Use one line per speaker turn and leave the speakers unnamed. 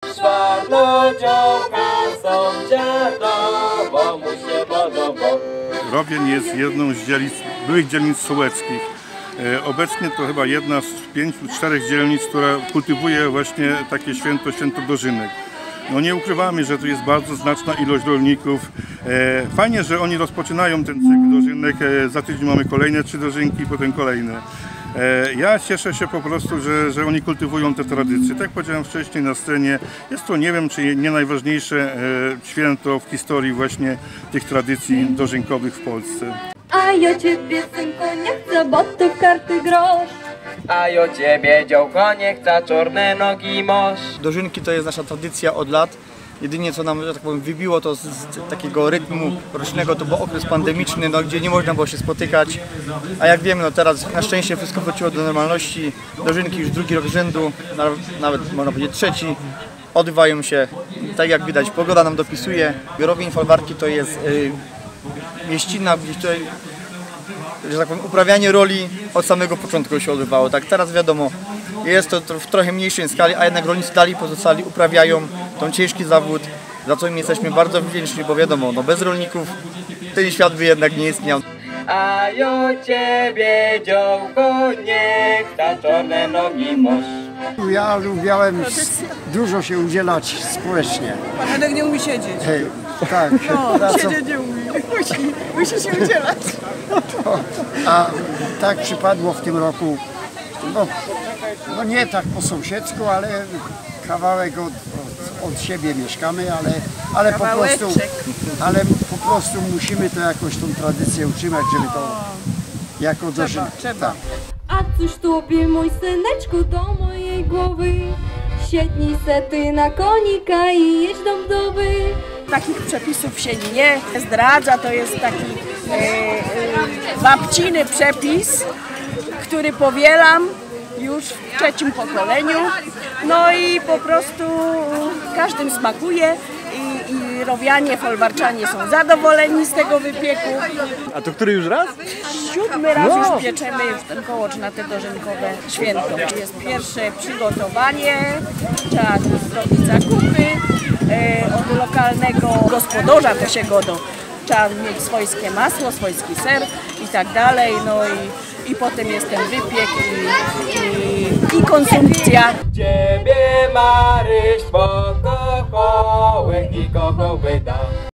Rowień jest jedną z byłych dzielnic sołeckich. Obecnie to chyba jedna z 5-4 dzielnic, która kultywuje właśnie takie święto dożynek. No nie ukrywamy, że tu jest bardzo znaczna ilość rolników. Fajnie, że oni rozpoczynają ten cykl dożynek. Za tydzień mamy kolejne 3 dożynki, potem kolejne. Ja cieszę się po prostu, że oni kultywują te tradycje. Tak jak powiedziałem wcześniej na scenie, jest to, nie wiem, czy nie najważniejsze święto w historii właśnie tych tradycji dożynkowych w Polsce.
A ja ciebie, synku, nie chcę, bo ty w karty grosz.
A ja ciebie, działko, nie chcę, czarne nogi masz.
Dożynki to jest nasza tradycja od lat. Jedynie co nam, że tak powiem, wybiło to z takiego rytmu rocznego, to był okres pandemiczny, no, gdzie nie można było się spotykać. A jak wiemy, no teraz na szczęście wszystko wróciło do normalności. Dożynki już drugi rok z rzędu, nawet można powiedzieć trzeci, odbywają się, tak jak widać, pogoda nam dopisuje. Rowień Folwarki to jest mieścina, gdzie tutaj, że tak powiem, uprawianie roli od samego początku się odbywało. Tak, teraz wiadomo, jest to w trochę mniejszej skali, a jednak rolnicy dalej pozostali, uprawiają ten ciężki zawód, za co im jesteśmy bardzo wdzięczni, bo wiadomo, no bez rolników ten świat by jednak nie istniał.
A ja ciebie, działko, nie chcę, czarne nogi masz.
Ja lubiałem dużo się udzielać społecznie.
Pan Edek nie umie siedzieć.
Tak.
No, siedzieć nie umie. Musi się udzielać.
A tak przypadło w tym roku, no nie tak po sąsiedzku, ale kawałek od siebie mieszkamy, ale po prostu musimy to jakoś tą tradycję utrzymać, żeby to jako dożynka.
Trzeba.
A cóż tobie, mój syneczku, do mojej głowy? Siednij se ty na konika i jedź do wdowy.
Takich przepisów się nie zdradza, to jest taki babciny przepis, który powielam już w 3. pokoleniu. No i po prostu każdym smakuje i rowianie, folwarczanie są zadowoleni z tego wypieku.
A to który już raz?
7. raz już pieczemy w kołocz na te dożynkowe święto. Jest pierwsze przygotowanie, trzeba zrobić zakupy od lokalnego gospodarza, to się godą. Trzeba mieć swojskie masło, swojski ser i tak dalej, no i potem jest ten wypiek i konsumpcja.
Ciebie, Maryś, pokochałem i kochał wyda.